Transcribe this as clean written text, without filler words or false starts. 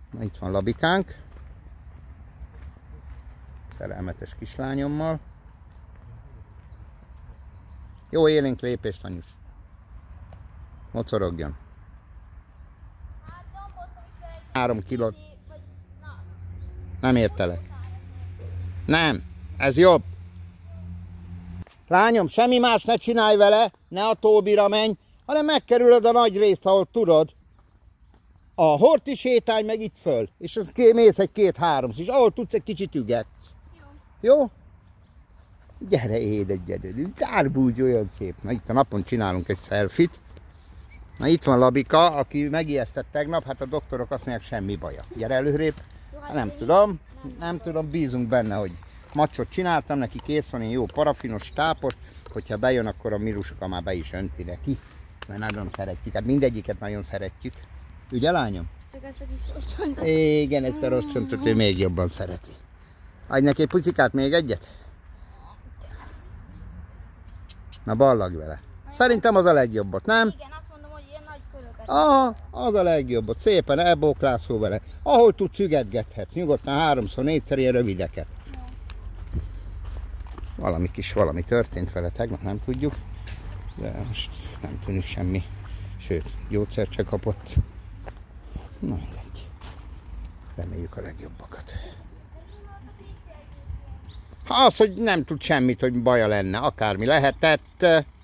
Na, itt van Labikánk. Szerelmetes kislányommal. Jó élénk lépést, anyus. Mocorogjon. 3 kilót. Nem értelek. Nem, ez jobb. Lányom, semmi más ne csinálj vele, ne a Tóbira menj, hanem megkerülöd a nagy részt, ahol tudod. A horti sétálj meg itt föl, és az mész egy 2-3, és ahol tudsz, egy kicsit ügetsz. Jó? Jó? Gyere, édes, gyere, zárbúcs olyan szép. Na, itt a napon csinálunk egy selfit. Na, itt van Labika, aki megijesztett tegnap, hát a doktorok azt mondják, semmi baja. Gyere előrébb. Nem tudom, bízunk benne, hogy macsot csináltam, neki kész van, én jó parafinos, tápos, hogyha bejön, akkor a Miruska már be is önti neki, mert nagyon szeretjük, hát mindegyiket nagyon szeretjük. Ugye, lányom? Csak ezt a kis rossz csontot. Igen, ezt a rossz csontot ő még jobban szereti. Adj neki egy pucikát, még egyet? Na, ballag vele. Szerintem az a legjobbot, nem? Igen, azt mondom, hogy ilyen nagy köröket. Aha, az a legjobbot. Szépen elbóklászol vele. Ahol tudsz, ügetgethetsz. Nyugodtan 3-4-szer ilyen rövideket. Valami történt vele tegnap, nem tudjuk. De most nem tűnik semmi. Sőt, gyógyszert se kapott. Na, mindegy. Reméljük a legjobbakat. Az, hogy nem tud semmit, hogy baja lenne. Akármi lehetett.